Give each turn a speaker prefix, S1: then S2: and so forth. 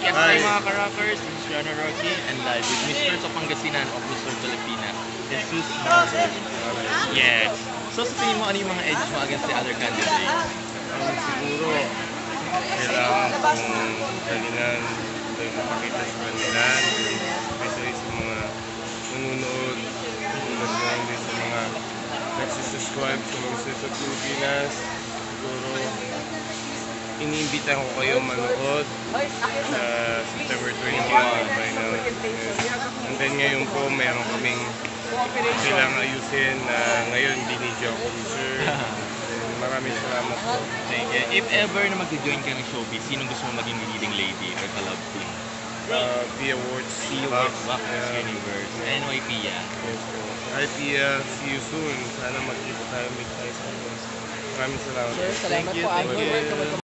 S1: Yes, hi mga ka-rockers, this is Rana Rocky and live with Mr. sa Pangasinan of Luzon, Pilipinas, Jesus Marvel. Yes. So sa tingin mo, ano yung mga edges mo against the other candidates?
S2: Siguro, kailangan kong galingan ito yung napakita sa kanila, especially sa mga nanonood, tulad lang din sa mga nagsusubscribe sa mga sa Pilipinas. Siguro, iniimbitahan ko kayo manood sa September 21 right now. And then ngayon po, meron kaming kailangan ayusin na ngayon binidyo ako ni Sir. Maraming salamat po.
S1: Thank you. If ever na mag-join ka ng showbiz, sinong gusto mo maging leading lady or ka-love team?
S2: Pia Awards.
S1: Pia Awards, Rockers Universe, NY Pia.
S2: Yes po. Hi Pia, see you soon. Sana magkita tayo, meet tayo sa Maraming salamat.
S3: Sir, salamat po.
S2: Thank you.